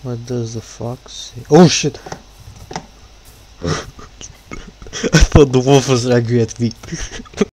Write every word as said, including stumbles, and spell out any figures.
What does the fox say? Oh shit! I thought the wolf was angry at me.